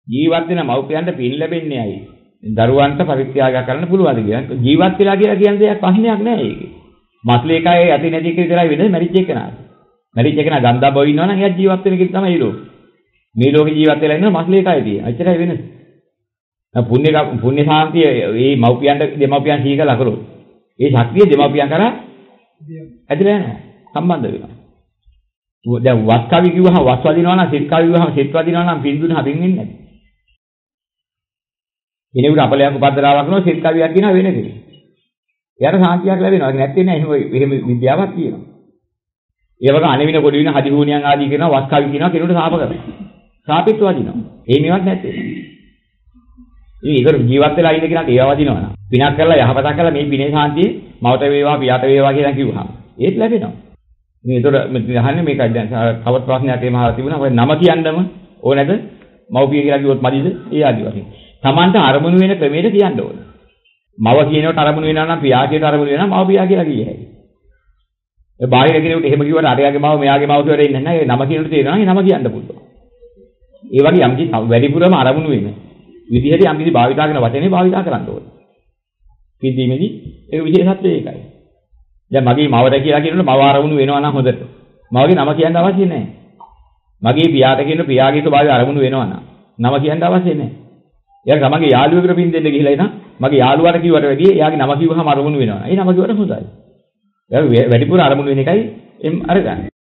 ජීවත් වෙන මව්පියන්ට පින් ලැබෙන්නේ ඇයි? දරුවන්ට පරිත්‍යාග කරන්න පුළුවන්ද කියලා. ජීවත් වෙලා කියලා කියන දෙයක් ප්‍රශ්නයක් නෑ ඒකේ. මස්ලේ කයේ ඇති නැති එක විතරයි වෙන්නේ මැරිච් එක නා. මැරිච් එක නා ගන්දා බෝ ඉන්නවා නම් එයා ජීවත් වෙන කෙනෙක් තමයි ලෝකෙ. මේ ලෝකේ ජීවත් වෙලා ඉන්නවා මස්ලේ කයේ තියෙන. එච්චරයි වෙනස. පුණ්‍ය සාන්තිය මේ මව්පියන්ට දෙමව්පියන් සීකලා කරොත්. ඒ ශක්තිය දෙමව්පියන් කරා ඇදලා යනවා. සම්බන්ධ වෙනවා. දැන් වත් කවි කිව්වහම වත් වදිනවා නම් සිත් කවි කිව්වහම සිත් වදිනවා නම් පින් දුන්නා පින් වෙන්නේ නැහැ. කෙනෙකුට අපලයක් උපද්දරාවක් කරනවා සිත් කවියක් කියනවා වෙන කෙනෙක්. එයාට සාන්තියක් ලැබෙනවා. ඒක නැත්තේ නෑ එහෙම විද්‍යාවක් කියනවා. ඒ වගේ අනෙවින කොඩි වින හදි හුණියන් ආදී කියනවා වත් කවි කියනවා කෙනෙකුට සාප කරනවා. සාපෙත් වදිනවා. ඒ මේවත් නැත්තේ. ඉතින් ඒක ජීවත් වෙලා ඉන්න කෙනාට ඒවා වදිනවා නා. පිනක් කරලා යහපතක් කරලා මේ පිනේ සාන්තියේ මවට වේවා පියාට වේවා කියලා කිව්වහම ඒත් ලැබෙනවා. ඉතින් ඒතකොට අහන්නේ මේකයි දැන් තවත් ප්‍රශ්නයක් එහෙම අහලා තිබුණා. ඔය නම කියන්නම ඕනේද? මව්පිය කියලා කිව්වොත් මදිද? ඒ ආදි වශයෙන්. Tamanta අරමුණු වෙන ක්‍රමයට කියන්න ඕනේ. මව කියනකොට අරමුණු වෙනවා නම් පියා කියනකොට අරමුණු වෙනවා මව පියා කියලා කිය හැකියි. ඒ බාහිර කෙනෙකුට එහෙම කිව්වට අරයාගේ මව මෙයාගේ මව කියලා ඉන්නේ නැහැ. ඒ නම කියනකොට තේරෙනවා ඒ නම කියන්න පුළුවන්. ඒ වගේ යම්කි වැඩිපුරම අරමුණු වෙන විදිහට යම්කිසි භාවිතා කරන වචනේ භාවිතා කරන්න ඕනේ. කිදීමේදී ඒ විශේෂත්වය ඒකයි. දැන් මගේ මවට කියලා කියනකොට මව අරමුණු වෙනවා නම් හොඳට. මවගේ නම කියන්න අවශ්‍ය නැහැ. මගේ පියාට කියන පියාගේ ස්වභාවය අරමුණු වෙනවා නම් නම කියන්න අවශ්‍ය නැහැ. එයාට තමන්ගේ යාළුවෙකුට පින් දෙන්න ගිහිලා ඉතින් මගේ යාළුවාට කිව්වට වැඩිය එයාගේ නම කිව්වහම අරමුණු වෙනවා. ඒ නම කිව්වට හොඳයි. එයා වැඩිපුර අරමුණු වෙන එකයි අරගන්න.